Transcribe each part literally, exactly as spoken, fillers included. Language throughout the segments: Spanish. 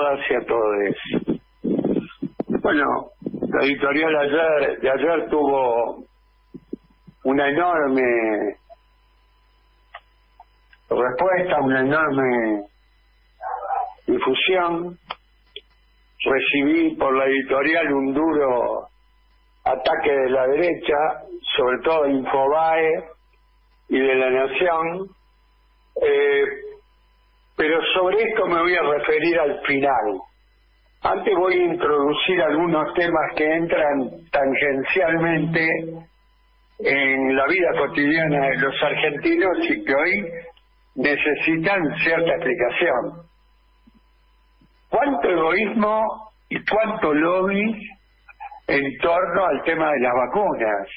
todas y a todos. Bueno, la editorial ayer, de ayer tuvo una enorme respuesta, una enorme difusión. Recibí por la editorial un duro ataque de la derecha, sobre todo de Infobae y de La Nación, eh, pero sobre esto me voy a referir al final. Antes voy a introducir algunos temas que entran tangencialmente en la vida cotidiana de los argentinos y que hoy necesitan cierta explicación. ¿Cuánto egoísmo y cuánto lobby en torno al tema de las vacunas?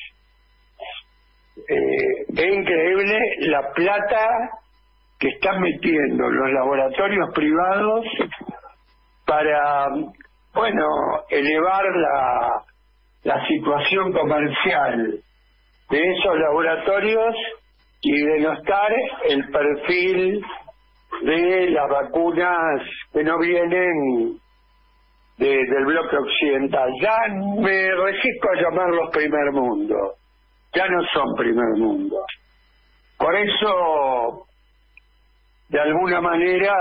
Eh, es increíble la plata que están metiendo los laboratorios privados para, bueno, elevar la, la situación comercial de esos laboratorios y denostar el perfil de las vacunas que no vienen de, del bloque occidental. Ya me resisto a llamarlos primer mundo, ya no son primer mundo. Por eso, de alguna manera,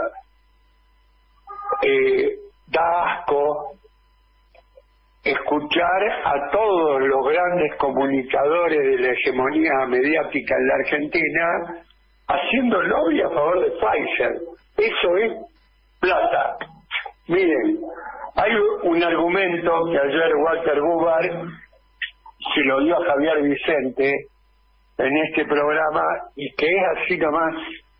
eh, da asco escuchar a todos los grandes comunicadores de la hegemonía mediática en la Argentina haciendo lobby a favor de Pfizer. Eso es plata. Miren, hay un argumento que ayer Walter Bubar se lo dio a Javier Vicente en este programa y que es así nomás.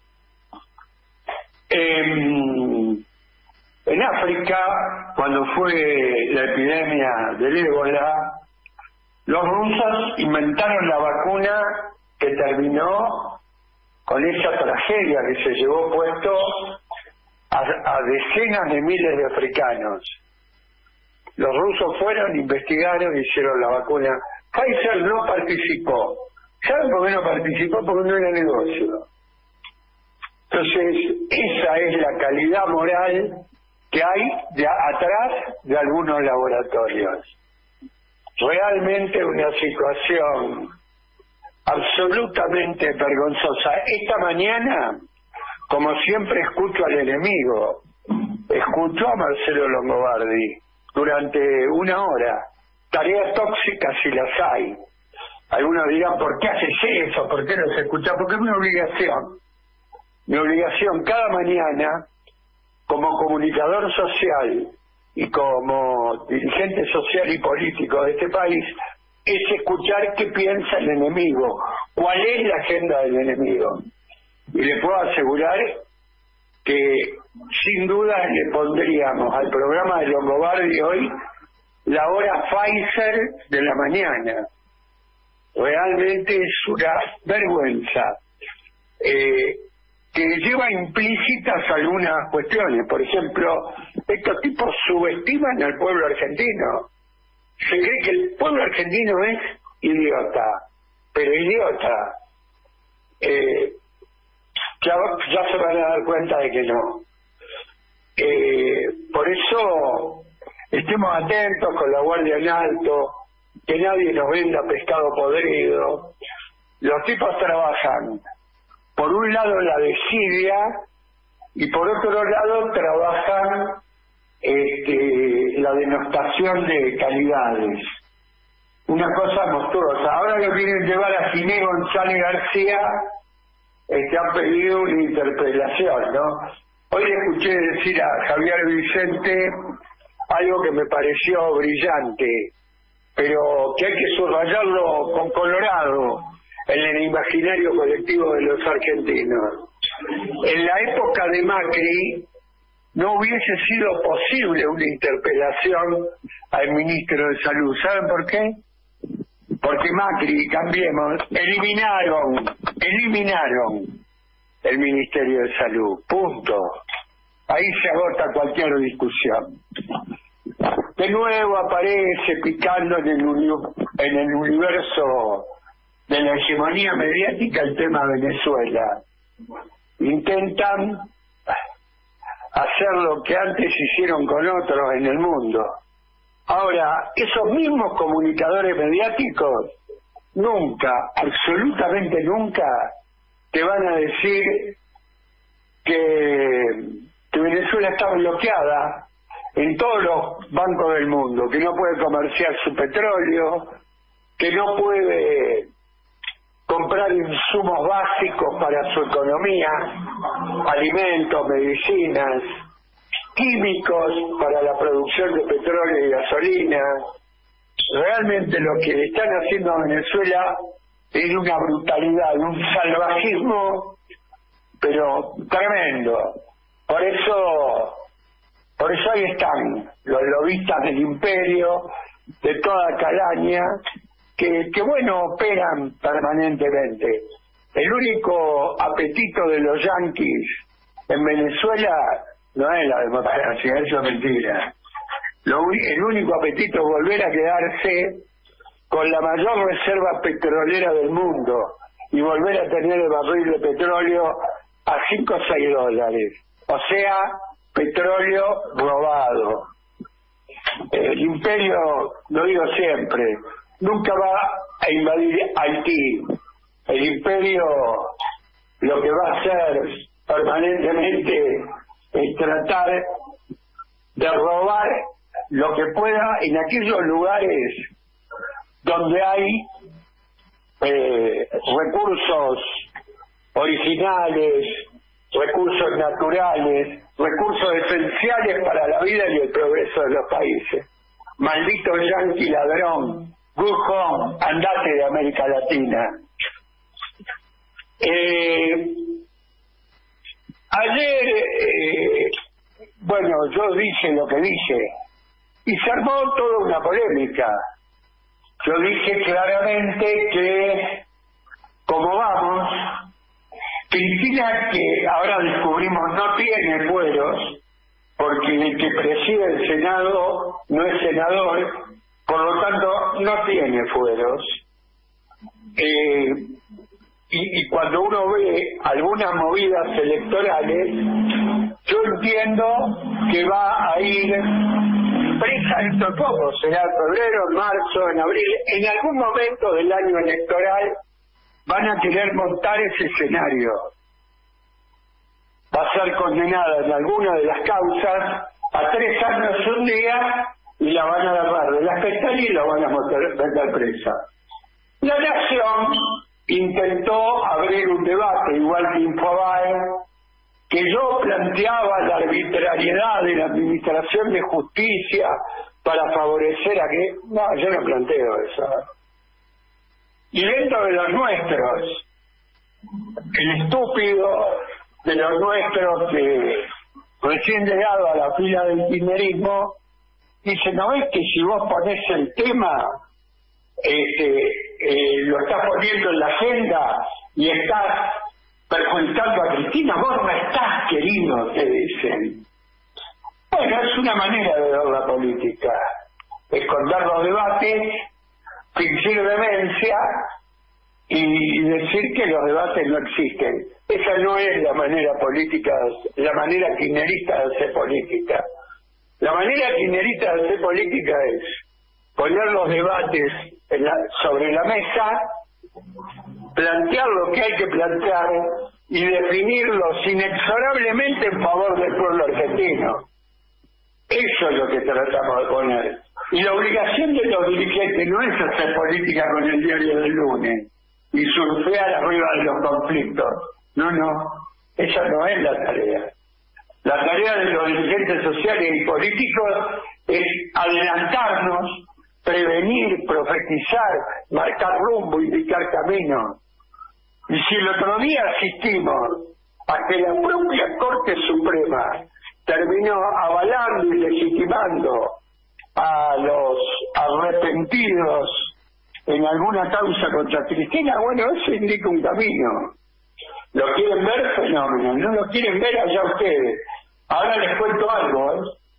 En, en África, cuando fue la epidemia del ébola, los rusos inventaron la vacuna que terminó con esa tragedia que se llevó puesto a, a decenas de miles de africanos. Los rusos fueron, investigaron, hicieron la vacuna. Pfizer no participó. ¿Saben por qué no participó? Porque no era negocio. Entonces, esa es la calidad moral que hay de atrás de algunos laboratorios. Realmente una situación absolutamente vergonzosa. Esta mañana, como siempre, escucho al enemigo. Escucho a Marcelo Longobardi durante una hora. Tareas tóxicas si las hay. Algunos dirán, ¿por qué haces eso? ¿Por qué no se escucha? Porque es mi obligación. Mi obligación cada mañana, como comunicador social y como dirigente social y político de este país, es escuchar qué piensa el enemigo, cuál es la agenda del enemigo. Y le puedo asegurar que sin duda le pondríamos al programa de Longobardi hoy la hora Pfizer de la mañana. Realmente es una vergüenza eh, que lleva implícitas algunas cuestiones. Por ejemplo, estos tipos subestiman al pueblo argentino. Se cree que el pueblo argentino es idiota, pero idiota. Eh, ya, ya se van a dar cuenta de que no. Eh, por eso, estemos atentos con la guardia en alto, que nadie nos venda pescado podrido. Los tipos trabajan, por un lado, la desidia, y por otro lado, trabajan Este, la denostación de calidades. Una cosa monstruosa. Ahora que quieren llevar a Giné González García, este, han pedido una interpelación, ¿no? Hoy escuché decir a Javier Vicente algo que me pareció brillante, pero que hay que subrayarlo con colorado en el imaginario colectivo de los argentinos. En la época de Macri no hubiese sido posible una interpelación al ministro de Salud. ¿Saben por qué? Porque Macri, Cambiemos, eliminaron, eliminaron el Ministerio de Salud. Punto. Ahí se agota cualquier discusión. De nuevo aparece picando en el, uni- en el universo de la hegemonía mediática el tema Venezuela. Intentan hacer lo que antes hicieron con otros en el mundo. Ahora, esos mismos comunicadores mediáticos nunca, absolutamente nunca, te van a decir que, que Venezuela está bloqueada en todos los bancos del mundo, que no puede comerciar su petróleo, que no puede comprar insumos básicos para su economía, alimentos, medicinas, químicos para la producción de petróleo y gasolina. Realmente lo que le están haciendo a Venezuela es una brutalidad, un salvajismo, pero tremendo. Por eso, por eso ahí están los lobistas del imperio, de toda calaña, que, que bueno, operan permanentemente. El único apetito de los yanquis en Venezuela no es la democracia, eso es mentira. Lo, el único apetito es volver a quedarse con la mayor reserva petrolera del mundo y volver a tener el barril de petróleo a cinco o seis dólares. O sea, petróleo robado. El imperio, lo digo siempre, nunca va a invadir Haití. El imperio lo que va a hacer permanentemente es tratar de robar lo que pueda en aquellos lugares donde hay eh, recursos originales, recursos naturales, recursos esenciales para la vida y el progreso de los países. Maldito yanqui ladrón, good home, andate de América Latina. Eh, ayer, eh, bueno, yo dije lo que dije, y se armó toda una polémica. Yo dije claramente que, como vamos, Cristina, que ahora descubrimos no tiene fueros, porque el que preside el Senado no es senador, por lo tanto no tiene fueros. Eh, y, y cuando uno ve algunas movidas electorales, yo entiendo que va a ir presa dentro de poco, será en febrero, en marzo, en abril, en algún momento del año electoral van a querer montar ese escenario. Va a ser condenada en alguna de las causas a tres años un día y la van a agarrar de las pestañas y la van a meter presa. La Nación intentó abrir un debate, igual que Infobae, que yo planteaba la arbitrariedad de la administración de justicia para favorecer a que... No, yo no planteo eso. Y dentro de los nuestros, el estúpido de los nuestros que recién llegado a la fila del kirchnerismo dice, ¿no ves que si vos ponés el tema, este, eh, lo estás poniendo en la agenda y estás perjudicando a Cristina? Vos no estás querido, te dicen. Bueno, es una manera de ver la política, esconder los debates, fingir demencia y decir que los debates no existen. Esa no es la manera política, la manera kirchnerista de hacer política. La manera kirchnerista de hacer política es poner los debates en la, sobre la mesa, plantear lo que hay que plantear y definirlos inexorablemente en favor del pueblo argentino. Eso es lo que tratamos de poner. Y la obligación de los dirigentes no es hacer política con el diario del lunes y surfear arriba de los conflictos. No, no, esa no es la tarea. La tarea de los dirigentes sociales y políticos es adelantarnos, prevenir, profetizar, marcar rumbo, indicar camino. Y si el otro día asistimos a que la propia Corte Suprema terminó avalando y legitimando a los arrepentidos en alguna causa contra Cristina, bueno, eso indica un camino. ¿Lo quieren ver? Fenómeno. ¿No lo quieren ver? Allá ustedes. Ahora les cuento algo, ¿eh?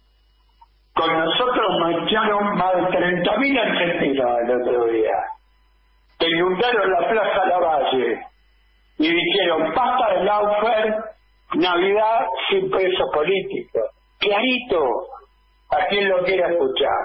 Con nosotros marcharon más de treinta mil argentinos el otro día, que inundaron la Plaza Lavalle y dijeron, basta de Laufer, Navidad sin preso político. Clarito, a quien lo quiera escuchar.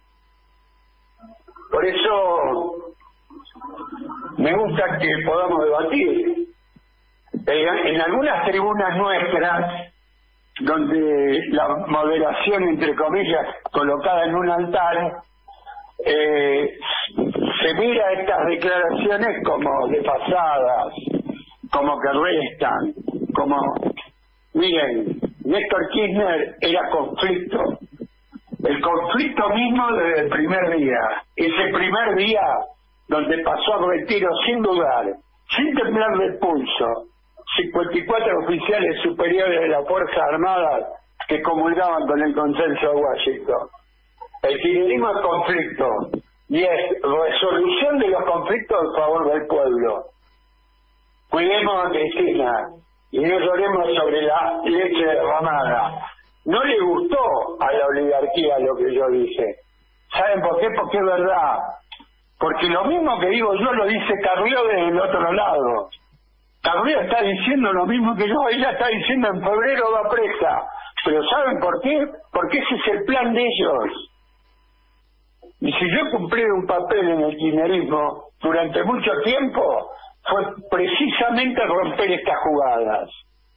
Por eso me gusta que podamos debatir. En, en algunas tribunas nuestras, donde la moderación, entre comillas, colocada en un altar, eh, se mira estas declaraciones como desfasadas, como que restan, como, miren, Néstor Kirchner era conflicto, el conflicto mismo desde el primer día, ese primer día donde pasó a retiro sin dudar, sin temblar de pulso, cincuenta y cuatro oficiales superiores de las Fuerzas Armadas que comulgaban con el consenso de Washington. El kirchnerismo es conflicto y es resolución de los conflictos en favor del pueblo. Cuidemos a Cristina y no lloremos sobre la leche derramada. No le gustó a la oligarquía lo que yo dije. ¿Saben por qué? Porque es verdad. Porque lo mismo que digo yo lo dice Carrió desde el otro lado. Carrió está diciendo lo mismo que yo, ella está diciendo en febrero va presa. Pero ¿saben por qué? Porque ese es el plan de ellos. Y si yo cumplí un papel en el kirchnerismo durante mucho tiempo, fue precisamente romper estas jugadas.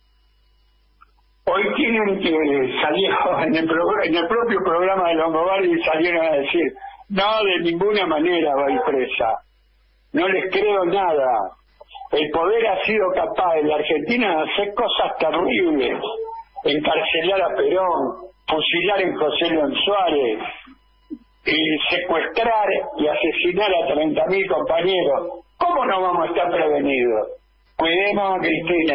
Hoy tienen que salir en el, en el propio programa de Longobardi y salieron a decir, no, de ninguna manera va a ir presa. No les creo nada. El poder ha sido capaz en la Argentina de hacer cosas terribles. Encarcelar a Perón, fusilar en José León Suárez, y secuestrar y asesinar a treinta mil compañeros. ¿Cómo no vamos a estar prevenidos? Cuidemos a Cristina.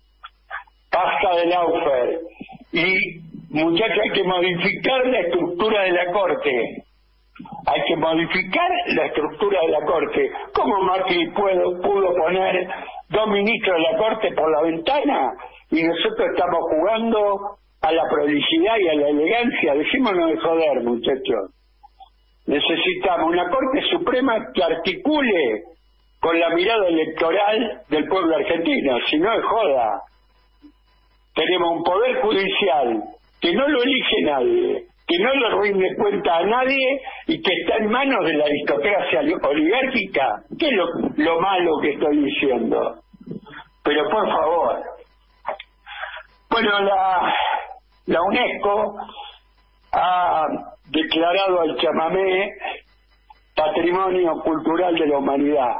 Basta del Laufer. Y, muchachos, hay que modificar la estructura de la Corte. Hay que modificar la estructura de la Corte. ¿Cómo Macri pudo, pudo poner dos ministros de la Corte por la ventana? Y nosotros estamos jugando a la prolijidad y a la elegancia. Dejémonos de joder, muchachos. Necesitamos una Corte Suprema que articule con la mirada electoral del pueblo argentino, si no es joda. Tenemos un poder judicial que no lo elige nadie, que no le rinde cuenta a nadie y que está en manos de la aristocracia oligárquica. ¿Qué es lo, lo malo que estoy diciendo? Pero por favor. Bueno, la, la UNESCO ha declarado al chamamé Patrimonio Cultural de la Humanidad.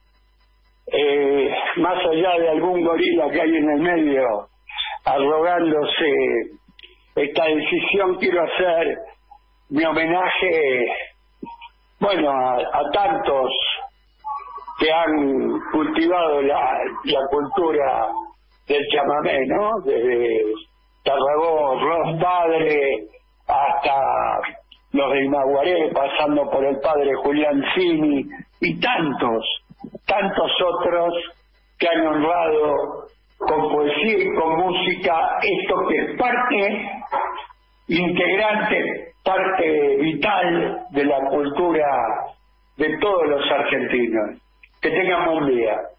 Eh, más allá de algún gorila que hay en el medio arrogándose esta decisión, quiero hacer mi homenaje, bueno, a, a tantos que han cultivado la, la cultura del chamamé, ¿no? Desde Tarragó, Ros Padre, hasta los de Imaguaré, pasando por el padre Julián Cini, y tantos, tantos otros que han honrado con poesía y con música esto que es parte integrante, parte vital de la cultura de todos los argentinos. Que tengan buen día.